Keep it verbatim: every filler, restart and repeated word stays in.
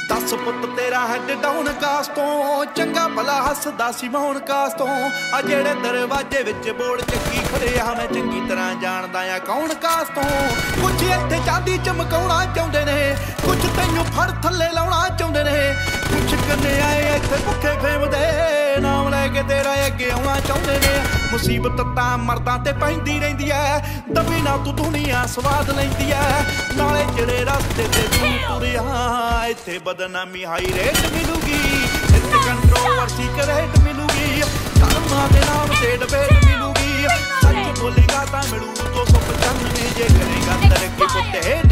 दस पुत तेरा हैड डाउन कास तो चंगा भला हसदा सी मोहन कास तो आ जेड़े दरवाजे विच बोर्ड चक्की खड़े आ मैं चंगी तरह जानदा आ कौन कास तो कुछ इत्थे चांदी चमकाउणा चाहुंदे ने कुछ तैनूं फड़ थल्ले लाउणा चाहुंदे ने कुछ कन्ने आए इत्थे भुखे फेमदे नाम लैके तेरा अगे आउणा चाहुंदे ने मुसीबत तां मर्दां ते पैंदी रहिंदी ऐ दबी ना तू दुनिया स्वाद लैंदी ऐ नाले जेड़े रस्ते ते तू तुरिया इत्थे बदनामी हाई रेट मिलूगी इत्थे कंट्रोवर्सी करेट मिलूगी धर्मां दे नाम ते डिबेट मिलूगी सच बोलेगा तां मिलू दो सौ पचानवे जे करेगा तरक्की पुत्ते